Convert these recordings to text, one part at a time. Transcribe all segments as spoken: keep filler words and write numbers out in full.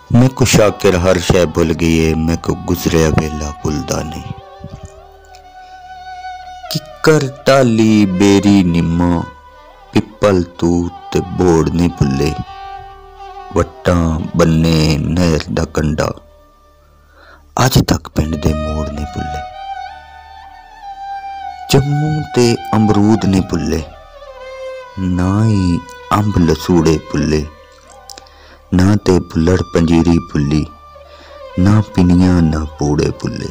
मैं को शाकिर हर शय भुल गई है, मैं को गुजरिया वेला भुलदा नहीं। किकर टाली बेरी निम्मा पिपल तू ते बोड़ नहीं भुले। वट्टां बन्ने नहर दा कंडा अज तक पिंड दे मोड़ नहीं भुले। जम्मू ते अमरूद नहीं भुले, ना ही अंब लसूड़े भुले। ना ते बुलड़ पंजीरी भुली, ना पिनिया ना पूड़े भुले।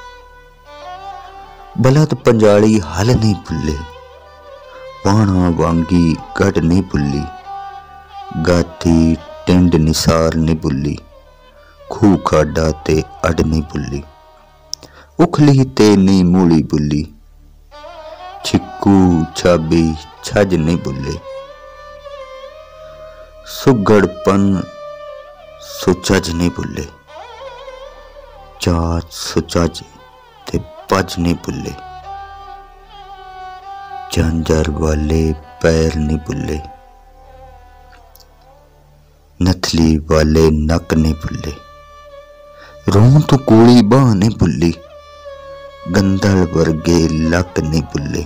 बलद पंजाली हल नहीं भुले, वाणा वांगी गढ़ नहीं भुली। गाथी टिंड निसार नहीं भुली, खूह खाडा ते अड नहीं भुली। उखली ते नहीं मूली भुली, छिक्कू छाबी छज नहीं भुले। सुगड़पन सुचज नहीं भुले, चाच सुचज ते पज नहीं भुले। झांझर वाले पैर नहीं भुले, नथली वाले नक नहीं भुले। रों तो कूली बाह नहीं भुली, गंदल वर्गे लक नहीं भुले।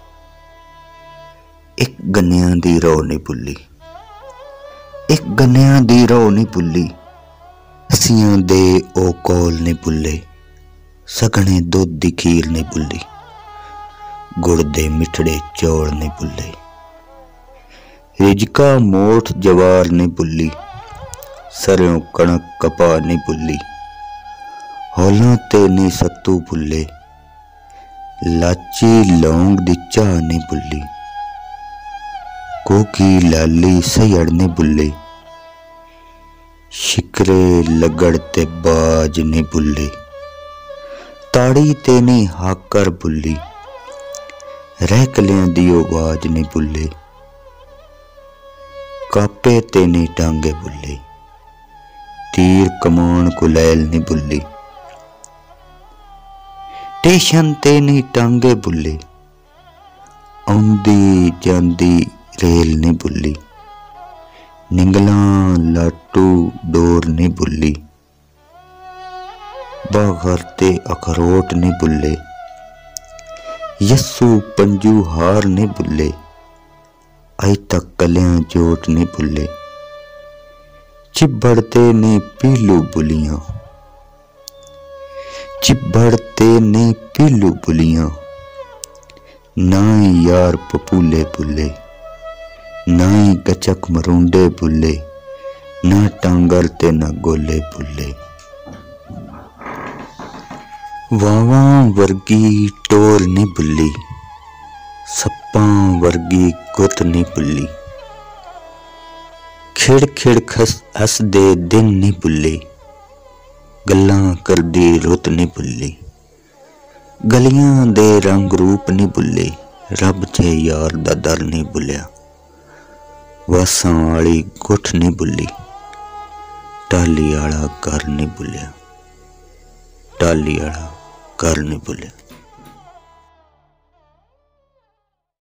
एक गन्निया दी रो नहीं भुली, एक गन्निया दी रो नहीं भुली। हसियां दे ओ कौल नहीं भुले, सगने दुध दी खीर नहीं भुली। गुड़ दे मिठड़े चौल नहीं भुले, रिजका मोठ जवार नहीं भुली। सरयों कणक कपा नहीं भुली, हौलां ते नहीं सत्तू भुले। लाची लौंग दी चाह नहीं भुली, कोकी लाली सयड़ नहीं भुले। शिकरे लगड़ ते बाज नहीं भुले, ताड़ी ते नहीं हाकर भुली। रैकलियां दी आवाज नहीं भुले, कापे ते नहीं टांगे भुले। तीर कमान कुलैल नहीं भुली, टेशन ते नहीं टांगे भुले। आउंदी जांदी रेल नहीं भुली, निंगलां लाटू डोर नहीं भुली। बागर ते अखरोट नहीं भुले, यस्सू पंजू हार नहीं भुले। अज तक कलियां जोट नहीं भुले, चिब्बड़ते ने पीलू बुलियां। चिब्बड़ते ने पीलू बुलियां, ना ही यार पपूले भुले। ना ही गचक मरूंडे भुले, ना टांगल ते ना गोले भुले। वावां वर्गी टोर नहीं भुली, सप्पां वर्गी गुत नहीं भुली। खिड़ खिड़ खस हस दे दिन नहीं भुले, गल्लां करदी रुत नहीं भुली। गलियां दे रंग रूप नहीं भुले, रब जे यार दा दर नहीं भुलिया। वासां वाली गुठ नहीं भुली, टाली आला घर नहीं भुलिया। टाली आला घर नहीं भुलिया।